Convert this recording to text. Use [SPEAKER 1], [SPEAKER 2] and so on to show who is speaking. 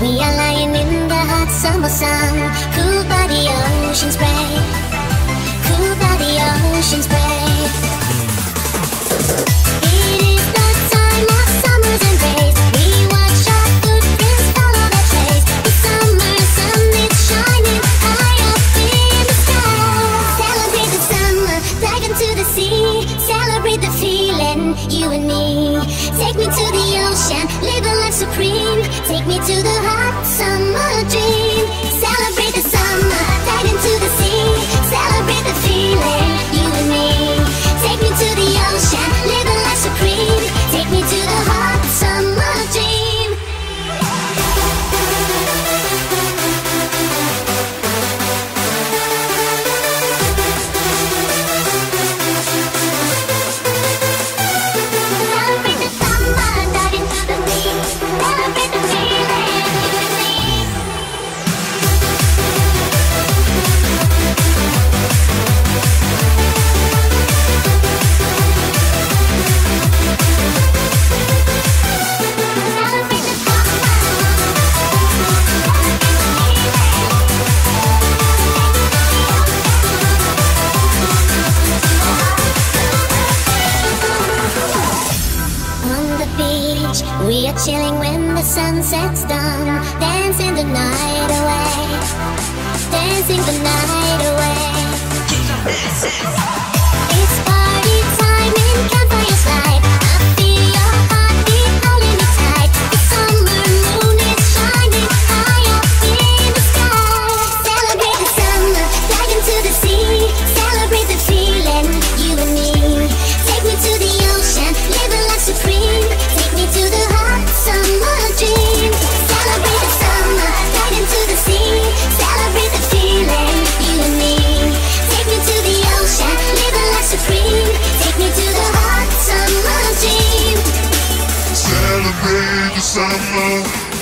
[SPEAKER 1] We are lying in the hot summer sun, cooled by the ocean spray, cooled by the ocean spray. It is the time of summers embrace. We watch our footprints follow their trace. The summer sun is shining high up in the sky. Celebrate the summer, dive into the sea. Celebrate the feeling, you and me. Take me to the ocean, live a life supreme. Take me to the hot summer dream. Celebrate the summer, dive into the sea. Celebrate the feeling, you and me. Take me to the ocean, live a life supreme. Take me to the hot summer dream. Celebrate the summer, dive into the sea. Celebrate the feeling, you and me. Celebrate the On the beach, we are chilling when the sun sets down. Dancing the night away, dancing the night away. It's party time in Campfire's light. I feel your heartbeat holding me tight. The summer moon is shining high up in the sky. Celebrate the summer, dive into the sea. Celebrate the feeling, you and me. Take me to the ocean, live a life supreme. Take me to the hot summer dream. Celebrate the summer, dive into the sea. Celebrate the feeling, you and me. Take me to the ocean, live a life supreme. Take me to the hot summer dream.
[SPEAKER 2] Celebrate the summer.